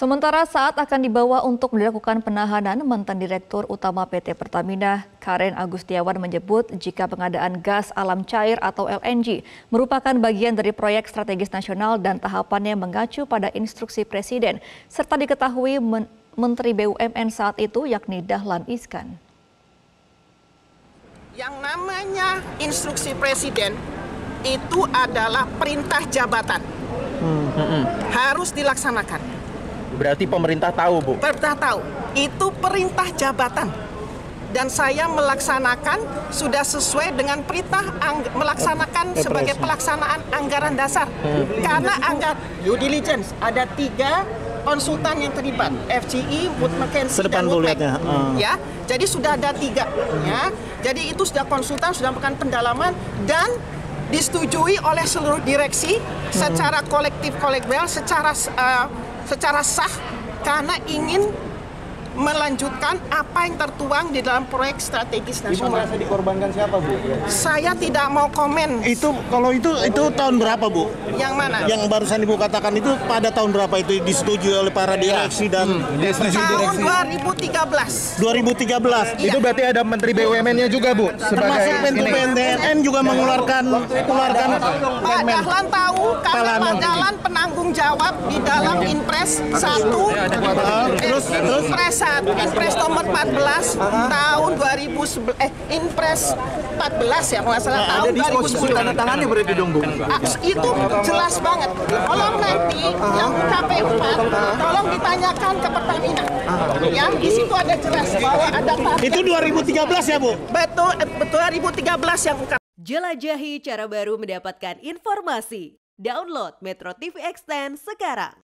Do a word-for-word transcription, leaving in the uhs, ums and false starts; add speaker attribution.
Speaker 1: Sementara saat akan dibawa untuk dilakukan penahanan, mantan Direktur Utama P T Pertamina, Karen Agustiawan menyebut jika pengadaan gas alam cair atau L N G merupakan bagian dari proyek strategis nasional dan tahapannya mengacu pada instruksi Presiden, serta diketahui Men Menteri B U M N saat itu yakni Dahlan Iskan.
Speaker 2: Yang namanya instruksi Presiden itu adalah perintah jabatan, hmm. Hmm. harus dilaksanakan.
Speaker 3: Berarti pemerintah tahu, Bu?
Speaker 2: Pemerintah tahu. Itu perintah jabatan. Dan saya melaksanakan sudah sesuai dengan perintah melaksanakan sebagai pelaksanaan anggaran dasar. Hmm. Karena anggaran due diligence ada tiga konsultan yang terlibat, F G I, Wood Mackenzie, dan Wood Mackenzie. Hmm. Ya, jadi sudah ada tiga. Ya, jadi itu sudah konsultan, sudah melakukan pendalaman dan disetujui oleh seluruh direksi hmm. secara kolektif kolegial, secara uh, secara sah karena ingin melanjutkan apa yang tertuang di dalam proyek strategis nasional.
Speaker 3: Ibu merasa dikorbankan siapa, Bu?
Speaker 2: Saya tidak mau komen.
Speaker 4: Itu kalau itu itu tahun berapa, Bu?
Speaker 2: Yang mana?
Speaker 4: Yang barusan Ibu katakan itu pada tahun berapa itu disetujui oleh para direksi dan
Speaker 2: hmm. tahun dua ribu tiga belas.
Speaker 4: dua ribu tiga belas.
Speaker 3: Iya. Itu berarti ada Menteri B U M N-nya juga, Bu.
Speaker 4: Termasuk Menko P N N juga mengeluarkan mengeluarkan
Speaker 2: Pak Dahlan tahu karena Pak Dahlan penanggung jawab di dalam Inpres satu
Speaker 4: terus terus
Speaker 2: Inpres Inpres nomor empat belas uh-huh. tahun dua ribu sebelas eh Inpres empat belas ya kalau nggak salah nah, tahun dua ribu sepuluh.
Speaker 3: Tanda tangannya berarti dong, Bu.
Speaker 2: Ah, itu jelas banget. Tolong nanti uh-huh. yang K P U Pak tolong ditanyakan ke Pertamina. Uh-huh. Ya, di situ ada jelas bahwa ada target.
Speaker 4: Itu dua ribu tiga belas ya, Bu?
Speaker 2: Betul, dua ribu tiga belas yang
Speaker 5: Jelajahi cara baru mendapatkan informasi. Download Metro T V Extend sekarang.